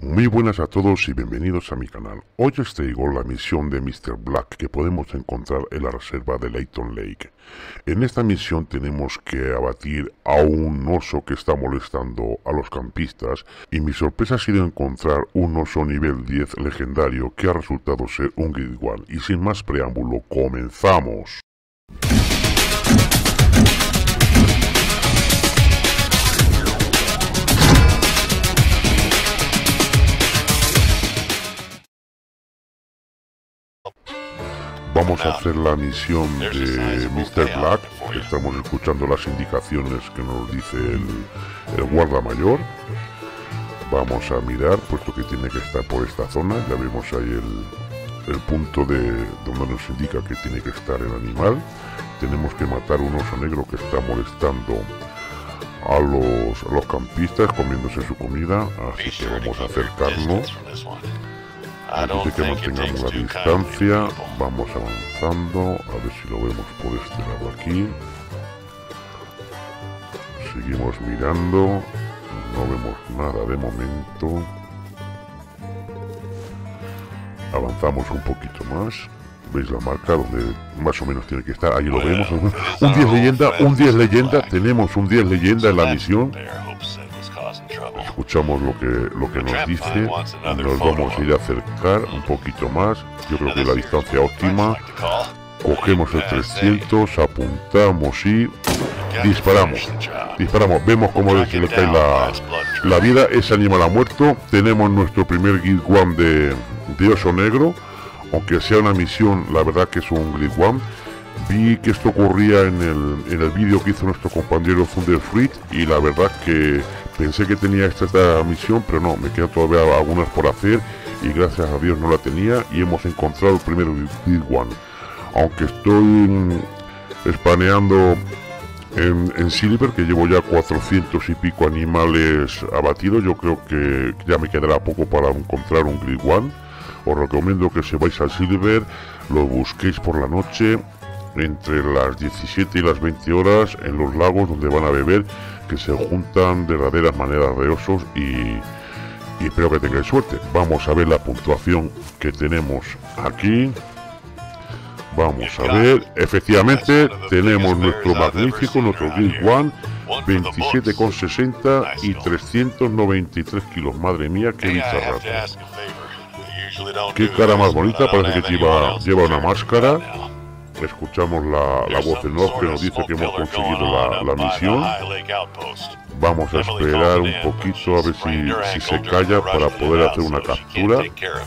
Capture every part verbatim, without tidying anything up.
Muy buenas a todos y bienvenidos a mi canal. Hoy os traigo la misión de mister Black que podemos encontrar en la reserva de Layton Lake. En esta misión tenemos que abatir a un oso que está molestando a los campistas y mi sorpresa ha sido encontrar un oso nivel diez legendario que ha resultado ser un Grid One. Y sin más preámbulo, comenzamos. Vamos a hacer la misión de mister Black. Estamos escuchando las indicaciones que nos dice el, el guarda mayor. Vamos a mirar, puesto que tiene que estar por esta zona. Ya vemos ahí el, el punto de donde nos indica que tiene que estar el animal. Tenemos que matar un oso negro que está molestando a los, a los campistas, comiéndose su comida. Así que vamos a acercarnos. Dice que mantengamos la distancia. Vamos avanzando. A ver si lo vemos por este lado aquí. Seguimos mirando. No vemos nada de momento. Avanzamos un poquito más. ¿Veis la marca donde más o menos tiene que estar? Ahí lo vemos. Un diez leyenda, un diez leyenda. Tenemos un diez leyenda en la misión. Escuchamos lo que lo que nos dice. Nos vamos a ir a acercar un poquito más. Yo creo que la distancia óptima. Cogemos el trescientos, apuntamos y disparamos. Disparamos. Vemos cómo se le cae la, la vida. Ese animal ha muerto. Tenemos nuestro primer Grid One de, de oso negro. Aunque sea una misión, la verdad que es un Grid One. Vi que esto ocurría en el, en el vídeo que hizo nuestro compañero Thunderfruit y la verdad que pensé que tenía esta, esta misión, pero no, me quedan todavía algunas por hacer y gracias a Dios no la tenía y hemos encontrado el primer Grid One. Aunque estoy espaneando en, en Silver, que llevo ya cuatrocientos y pico animales abatidos, yo creo que ya me quedará poco para encontrar un Grid One. Os recomiendo que se vais al Silver, lo busquéis por la noche, entre las diecisiete y las veinte horas, en los lagos donde van a beber, que se juntan verdaderas maneras de osos y, y espero que tengáis suerte. Vamos a ver la puntuación que tenemos aquí. Vamos a ver, efectivamente tenemos nuestro magnífico, nuestro Grid One, veintisiete coma sesenta y trescientos noventa y tres kilos. Madre mía, qué bicharraco. Qué cara más bonita, parece que lleva, lleva una máscara. Escuchamos la, la voz en off que nos dice que hemos conseguido la, la misión. Vamos a esperar un poquito a ver si, si se calla para poder hacer una captura.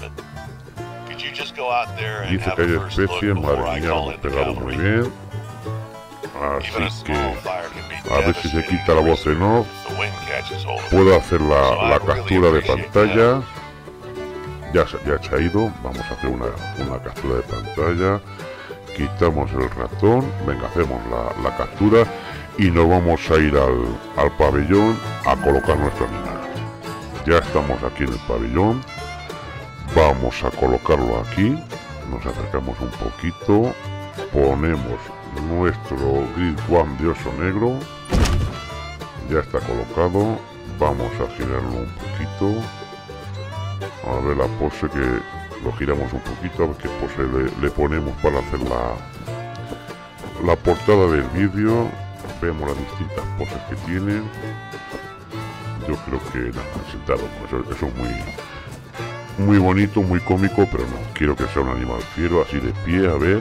Dice que hay especies, madre mía, hemos pegado muy bien. Así que a ver si se quita la voz en off. Puedo hacer la, la captura de pantalla. Ya, ya se ha ido. Vamos a hacer una, una captura de pantalla. Quitamos el ratón. Venga, hacemos la, la captura. Y nos vamos a ir al, al pabellón a colocar nuestro animal. Ya estamos aquí en el pabellón. Vamos a colocarlo aquí. Nos acercamos un poquito. Ponemos nuestro Grid One de oso negro. Ya está colocado. Vamos a girarlo un poquito. A ver la pose, que lo giramos un poquito, a ver qué pose le, le ponemos para hacer la, la portada del vídeo. Vemos las distintas poses que tiene. Yo creo que nada, sentado, eso, eso es muy, muy bonito, muy cómico, pero no, quiero que sea un animal fiero, así de pie, a ver.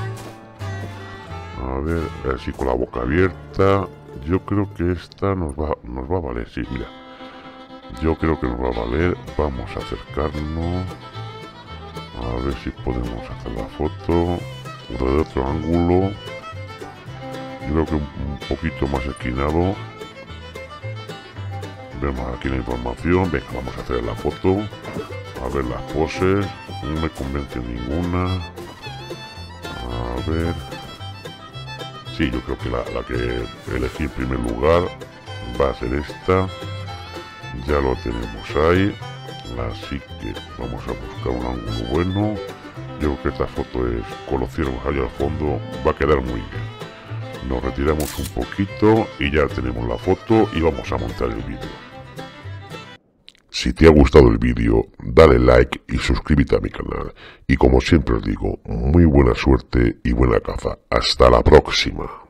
A ver, así con la boca abierta. Yo creo que esta nos va, nos va a valer, sí, mira. Yo creo que nos va a valer. Vamos a acercarnos. A ver si podemos hacer la foto de otro ángulo. Yo creo que un, un poquito más esquinado. Vemos aquí la información. Venga, vamos a hacer la foto. A ver las poses. No me convence ninguna. A ver. Sí, yo creo que la, la que elegí en primer lugar va a ser esta. Ya lo tenemos ahí, así que vamos a buscar un ángulo bueno. Yo creo que esta foto es, con los ciervos allá al fondo, va a quedar muy bien. Nos retiramos un poquito y ya tenemos la foto y vamos a montar el vídeo. Si te ha gustado el vídeo, dale like y suscríbete a mi canal. Y como siempre os digo, muy buena suerte y buena caza. Hasta la próxima.